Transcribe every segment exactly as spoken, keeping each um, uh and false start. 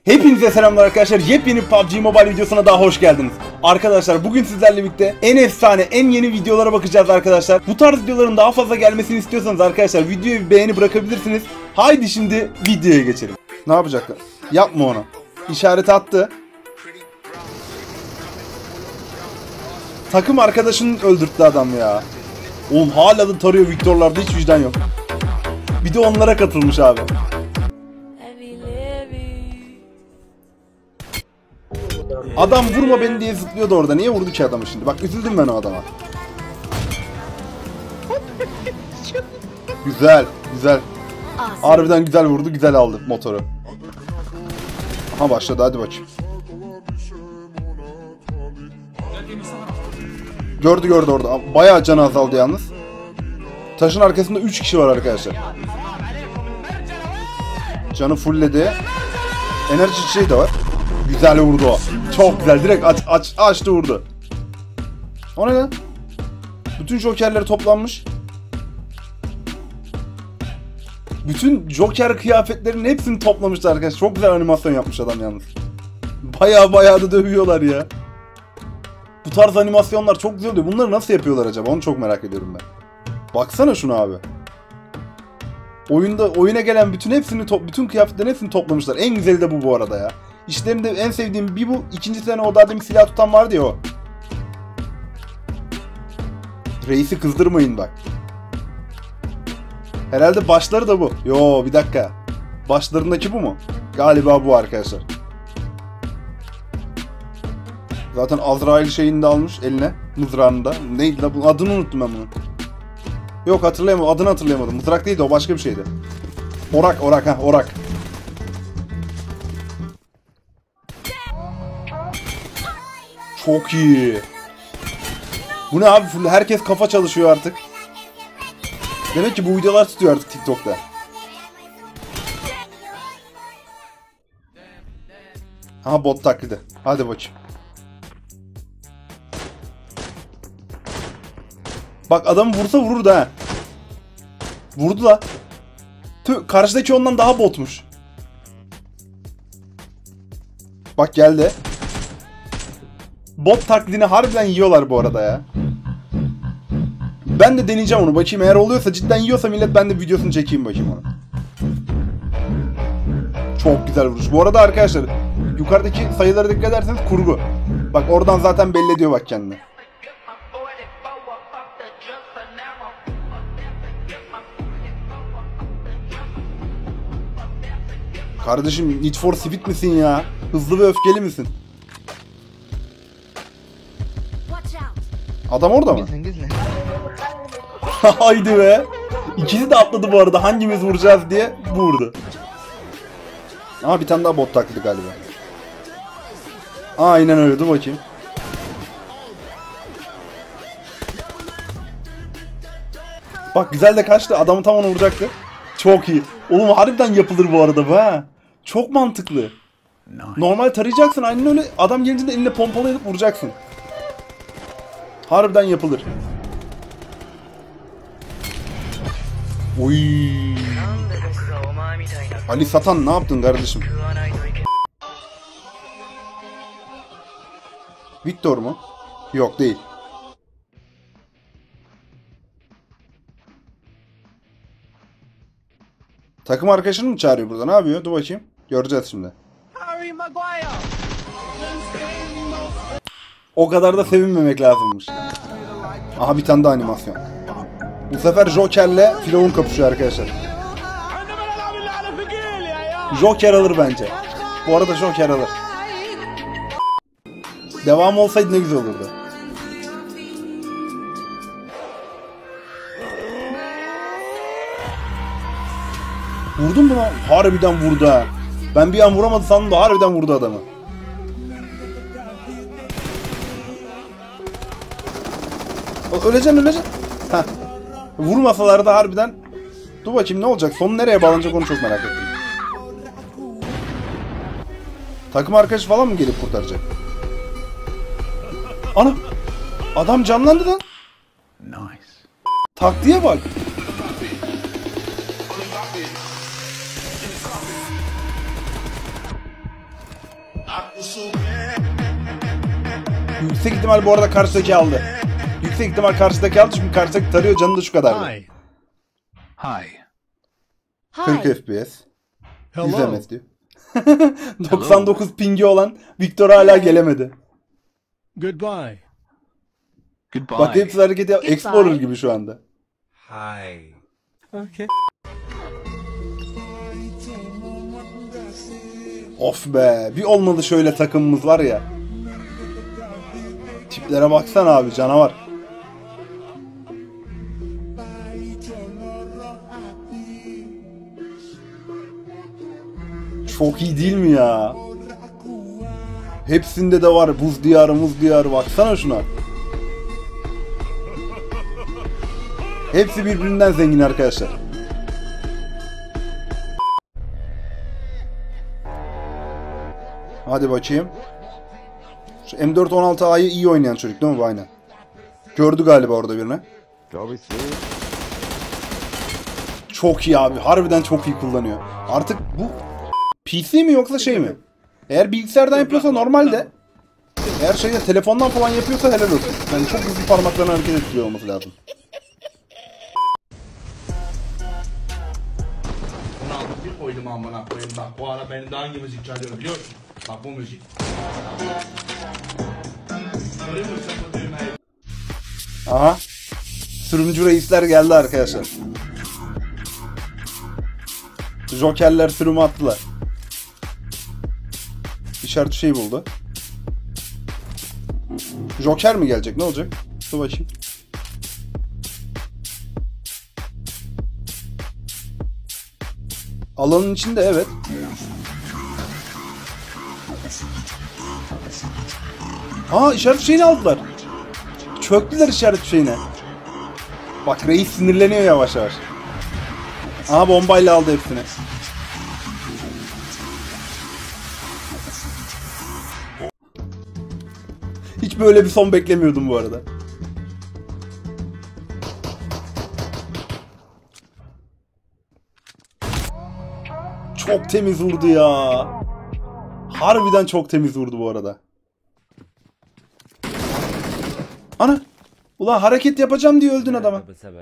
Hepinize selamlar arkadaşlar. Yepyeni P U B G Mobile videosuna daha hoş geldiniz. Arkadaşlar bugün sizlerle birlikte en efsane, en yeni videolara bakacağız arkadaşlar. Bu tarz videoların daha fazla gelmesini istiyorsanız arkadaşlar videoya bir beğeni bırakabilirsiniz. Haydi şimdi videoya geçelim. Ne yapacaklar? Yapma onu. İşareti attı. Takım arkadaşını öldürttü adam ya. Oğlum hala da tarıyor Viktorlarda, hiç vicdan yok. Bir de onlara katılmış abi. Adam vurma beni diye zıplıyordu orada. Niye vurdu ki adamı şimdi? Bak üzüldüm ben o adama. Güzel, güzel. Harbiden güzel vurdu, güzel aldı motoru. Aha başladı, hadi bakayım. Gördü gördü orada. Bayağı canı azaldı yalnız. Taşın arkasında üç kişi var arkadaşlar. Canı fullledi. Enerji çiçeği de var. Güzel vurdu o. Çok güzel. Direkt aç, aç, açtı vurdu. O ne lan? Bütün jokerleri toplanmış. Bütün joker kıyafetlerinin hepsini toplamışlar arkadaşlar. Çok güzel animasyon yapmış adam yalnız. Baya baya da dövüyorlar ya. Bu tarz animasyonlar çok güzel oluyor. Bunları nasıl yapıyorlar acaba? Onu çok merak ediyorum ben. Baksana şunu abi. Oyunda oyuna gelen bütün hepsini bütün kıyafetlerin hepsini toplamışlar. En güzeli de bu bu arada ya. İşlerinde en sevdiğim bir bu. İkincisi de o daha demin silah tutan vardı ya o. Reis'i kızdırmayın bak. Herhalde başları da bu. Yo bir dakika. Başlarındaki bu mu? Galiba bu arkadaşlar. Zaten Azrail şeyini de almış eline. Mızrağını da. Neydi la bu? Adını unuttum ben bunu. Yok hatırlayamadım. Adını hatırlayamadım. Mızrak değildi o, başka bir şeydi. Orak orak ha orak. Çok iyi. Bu ne abi? Herkes kafa çalışıyor artık. Demek ki bu videolar tutuyor artık TikTok'ta. Ha bot taklidi. Hadi bakayım. Bak adamı vursa vurur da ha. Vurdu la. Tüh, karşıdaki ondan daha botmuş. Bak geldi. Bot taklidini harbiden yiyorlar bu arada ya. Ben de deneyeceğim onu. Bakayım eğer oluyorsa, cidden yiyorsa millet, ben de videosunu çekeyim bakayım onu. Çok güzel vuruş. Bu arada arkadaşlar yukarıdaki sayılara dikkat ederseniz kurgu. Bak oradan zaten belli ediyor bak kendini. Kardeşim Need for Speed misin ya? Hızlı ve öfkeli misin? Adam orada mı? Haydi be. İkisi de atladı bu arada. Hangimiz vuracağız diye vurdu. Ama bir tane daha bot taklidi galiba. Aynen öyle. Dur bakayım. Bak güzel de kaçtı. Adamı tam onu vuracaktı. Çok iyi. Oğlum harbiden yapılır bu arada bu ha. Çok mantıklı. Normal tarayacaksın aynen öyle. Adam gelince de eline pompalayıp vuracaksın. Harbiden yapılır. Oy. Ali Satan ne yaptın kardeşim? Victor mu? Yok değil. Takım arkadaşını mı çağırıyor burada? Ne yapıyor? Dur bakayım. Göreceğiz şimdi. O kadar da sevinmemek lazımmış. Aha bir tane daha animasyon. Bu sefer Joker'le Firavun kapışıyor arkadaşlar. Joker alır bence. Bu arada Joker alır. Devam olsaydı ne güzel olurdu. Vurdun mu lan? Harbiden vurdu ha. Ben bir an vuramadı sandım da harbiden vurdu adamı. Öleceksin öleceksin. Heh. Vurmasalar da harbiden. Dur bakayım ne olacak? Sonu nereye bağlanacak onu çok merak ettim. Takım arkadaşı falan mı gelip kurtaracak? Ana! Adam canlandı lan. Nice. Taktiğe bak. Yüksek ihtimal bu arada karşıdaki aldı. Yüksek ihtimal karşıdaki aldı çünkü karşıdaki tarıyor, canı da şu kadardı. Hi. Hi. kırk F P S. yüz Hello. M S diyor. doksan dokuz pingi olan Victor hala gelemedi. Goodbye. Goodbye. Bak hepsi hareketi yap- Explorer gibi şu anda. Hi. Okay. Of be, bir olmadı şöyle takımımız var ya. Tiplere baksana abi, canavar. Çok iyi değil mi ya? Hepsinde de var buz diyarı muz diyarı, baksana şuna. Hepsi birbirinden zengin arkadaşlar. Hadi bakayım. Şu M dört on altı A'yı iyi oynayan çocuk değil mi bu, aynen. Gördü galiba orada birini. Çok iyi abi. Harbiden çok iyi kullanıyor. Artık bu P C mi yoksa şey mi? Eğer bilgisayardan yapıyorsa normalde. Eğer şeyde telefondan falan yapıyorsa helal olsun. Yani çok hızlı parmaklarını hareket ettiriyor olması lazım. Bunu aldım bir koydum amına koyayım. Bak bu ara benim de hangi müzik çalıyor biliyor musun? Bak bu müzik. Görüyor musun bu düğmeyi? Aha. Sürümcü reisler geldi arkadaşlar. Jokerler sürümü attılar. İşaret şey buldu. Joker mi gelecek? Ne olacak? Dur bakayım. Alanın içinde evet. Aa, işaret şeyini aldılar. Çöktüler işaret şeyine. Bak reis sinirleniyor yavaş yavaş. Aha, bombayla aldı hepsini. Hiç böyle bir son beklemiyordum bu arada. Çok temiz vurdu ya. Harbiden çok temiz vurdu bu arada. Ana. Ulan hareket yapacağım diye öldün adama.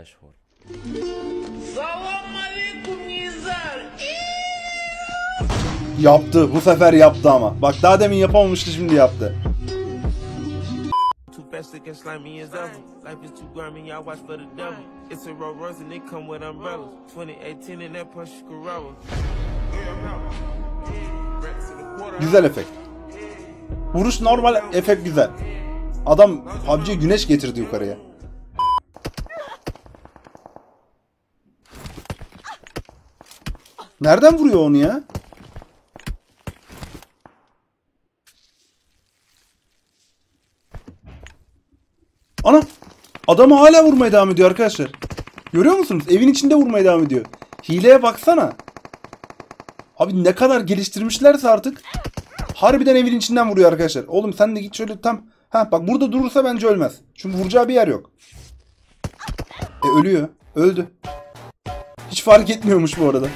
Yaptı. Bu sefer yaptı ama. Bak daha demin yapamamıştı, şimdi yaptı. Too fast, thick and slimy as ever. Life is too grimy, y'all watch for the devil. It's a Rolls Royce and they come with umbrellas. twenty eighteen and that Porsche Carrera. Güzel efekt. Vuruş normal, efekt güzel. Adam P U B G'ye güneş getirdi yukarıya. Nereden vuruyor onu ya? Ana! Adamı hala vurmaya devam ediyor arkadaşlar. Görüyor musunuz? Evin içinde vurmaya devam ediyor. Hileye baksana. Abi ne kadar geliştirmişlerse artık. Harbiden evin içinden vuruyor arkadaşlar. Oğlum sen de git şöyle tam. Ha bak, burada durursa bence ölmez. Çünkü vuracağı bir yer yok. E ölüyor. Öldü. Hiç fark etmiyormuş bu arada.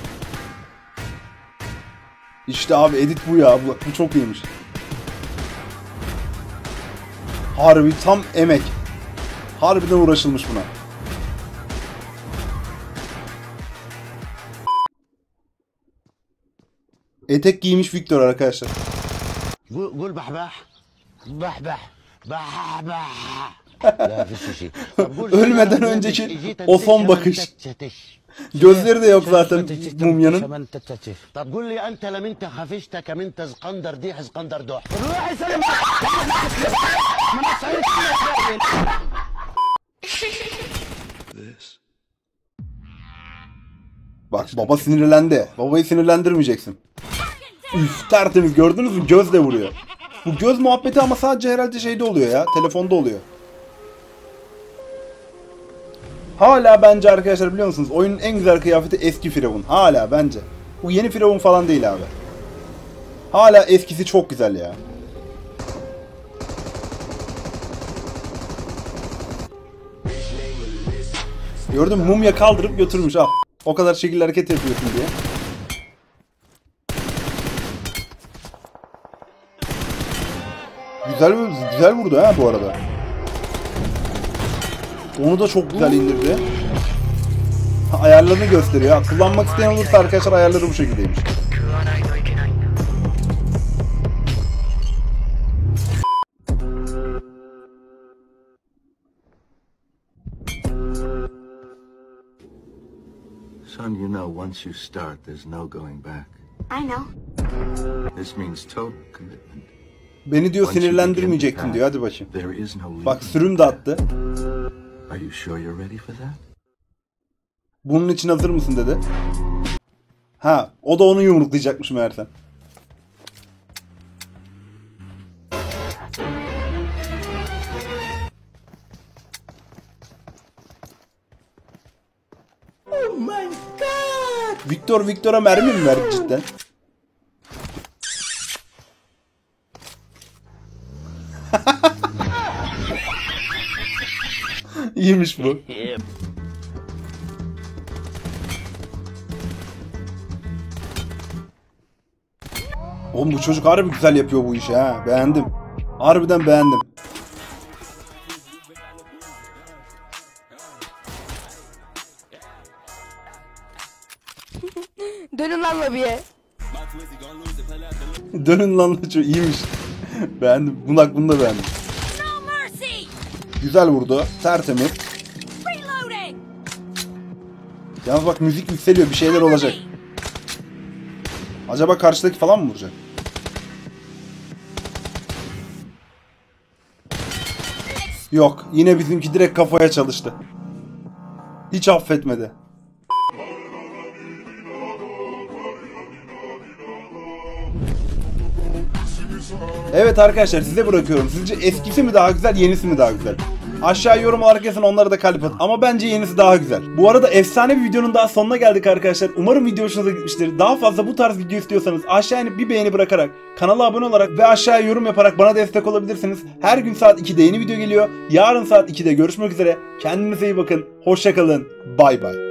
İşte abi edit bu ya. Bu, bu çok iyiymiş. Harbi tam emek. Harbiden uğraşılmış buna. Etek giymiş Victor arkadaşlar. قول بحبح بحبح بحبح لا فيش شيء طب قول Ölmeden önceki o son bakış. Gözleri de yok zaten mumyanın. طب قول لي انت لم انت خفشتك من انت اسكندر ديح اسكندر دوح Bak baba sinirlendi. Babayı sinirlendirmeyeceksin. Üf, tertemiz, gördünüz mü? Gözle vuruyor. Bu göz muhabbeti ama sadece herhalde şeyde oluyor ya. Telefonda oluyor. Hala bence arkadaşlar, biliyor musunuz? Oyunun en güzel kıyafeti eski Firavun. Hala bence. Bu yeni Firavun falan değil abi. Hala eskisi çok güzel ya. Gördün mü? Mumya kaldırıp götürmüş al. O kadar şekilli hareket yapıyorsun diye. Güzel güzel vurdu ha bu arada. Onu da çok güzel indirdi. Ayarlarını gösteriyor. Kullanmak isteyen olursa arkadaşlar ayarları bu şekildeymiş. Son, you know once you start, there's no going back. I know. This means total commitment. Beni diyor Once you begin sinirlendirmeyecektin to diyor. pass, Hadi bakayım. There is no leaving. Bak sürüm de attı. Are you sure you're ready for that? Bunun için hazır mısın dedi. Ha, o da onu yumruklayacakmış meğersem. Oh my god! Victor Victor'a mermi mi verdi cidden? İyiymiş bu. Oğlum bu çocuk harbi güzel yapıyor bu işi ha. Beğendim. Harbiden beğendim. Dönün lan lobiye. Dönün lan çok iyiymiş. Beğendim. Bunak bunu da beğendim. Güzel vurdu. Tertemiz. Yalnız bak müzik yükseliyor. Bir şeyler olacak. Acaba karşıdaki falan mı vuracak? Yok. Yine bizimki direkt kafaya çalıştı. Hiç affetmedi. Evet arkadaşlar size bırakıyorum. Sizce eskisi mi daha güzel, yenisi mi daha güzel? Aşağı yorum olarak yazın, onlara da kalp atın. Ama bence yenisi daha güzel. Bu arada efsane bir videonun daha sonuna geldik arkadaşlar. Umarım video hoşunuza gitmiştir. Daha fazla bu tarz video istiyorsanız aşağıya inip bir beğeni bırakarak, kanala abone olarak ve aşağıya yorum yaparak bana destek olabilirsiniz. Her gün saat ikide yeni video geliyor. Yarın saat ikide görüşmek üzere. Kendinize iyi bakın. Hoşça kalın. Bay bay.